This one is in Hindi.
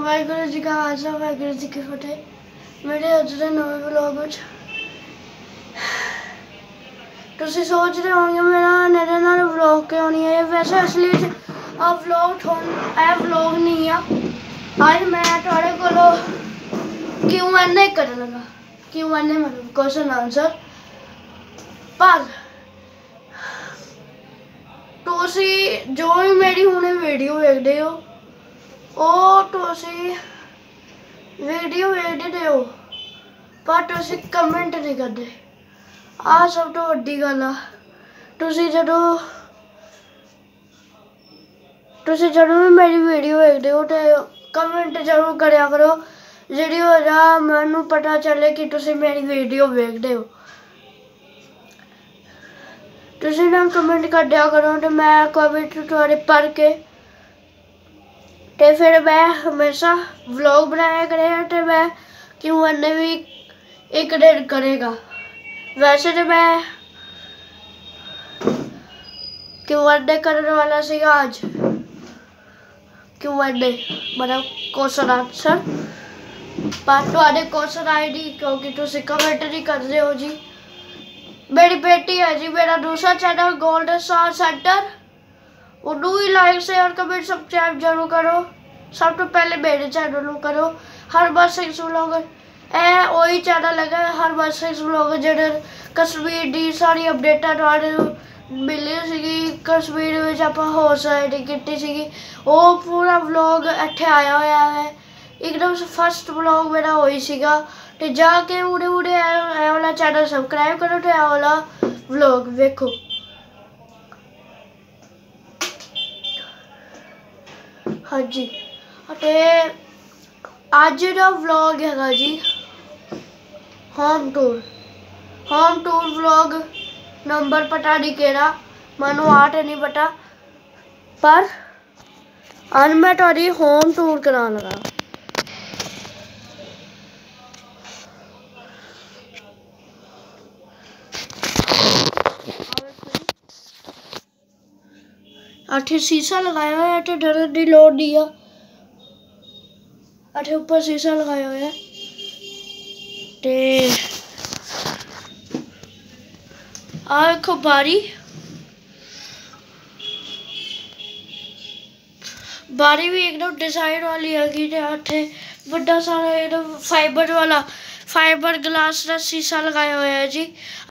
वाहगुरू जी का खालसा वाहगुरू जी की फतेह। मेरे अज के नवे व्लॉग तुसी सोच रहे होंगे मेरा मेरे नाल व्लॉग क्यों नहीं है। वैसे असली व्लॉग नहीं है। आज मैं थोड़े को Q&A कर लगा। Q&A मतलब क्वेश्चन आंसर। पर तुसी जो भी मेरी हुणे वीडियो देखते हो ਉਹ ਤੁਸੀਂ वीडियो देखते हो पर तुसी कमेंट नहीं करते। आ सब तो वड्डी गल आ। तुसी जदों भी मेरी वीडियो देखते हो तो कमेंट जरूर करया करो जिहड़ी वजह मैनू पता चले कि तुसी मेरी वीडियो देखते हो। तुसी ना कमेंट कर दिया करो तो मैं कमेंट थोड़े पढ़ के ते फिर मैं हमेशा व्लॉग बनाया करेगा तो मैं Q&A भी एक दिन करेगा। वैसे तो मैं Q&A करने वाला सीगा आज। Q&A मतलब क्वेश्चन आंसर पर तुहाडे क्वेश्चन आए नहीं क्योंकि तुसी कमेंट नहीं करते हो जी। मेरी बेटी है जी, मेरा दूसरा चैनल गोल्डन स्टार सेंटर, उन्होंने भी लाइक शेयर कमेंट सब्सक्राइब जरूर करो। सब तो पहले मेरे चैनल को करो हरबंस सिंह व्लॉग। ए वही चैनल है हरबंस सिंह व्लॉग जिहड़े कश्मीर की सारी अपडेटां तुहानूं मिली सी। कश्मीर में आपां हॉर्स राइडिंग की सी, वो पूरा व्लॉग इत्थे आया हुआ है। एकदम फर्स्ट व्लॉग मेरा वही सीगा। ते जाके उड़े ए वाला चैनल सबसक्राइब करो तो ए वाला व्लॉग देखो। हाँ जी, अज का व्लॉग है जी होम टूर व्लॉग। नंबर पता नहीं केड़ा, मैनू आर्ट नहीं पता, पर अज मैं तुहाडी होम टूर कराने लगा। अठे शीशा लगाया हुआ है तो डरन की लोड़ नहीं है। अठे ऊपर शीशा लगाया हुआ है ते आ देखो बारी भी एकदम डिजाइन वाली हैगी। अठे बड़ा सारा एकदम फाइबर ग्लास का शीशा लगाया हुआ है जी।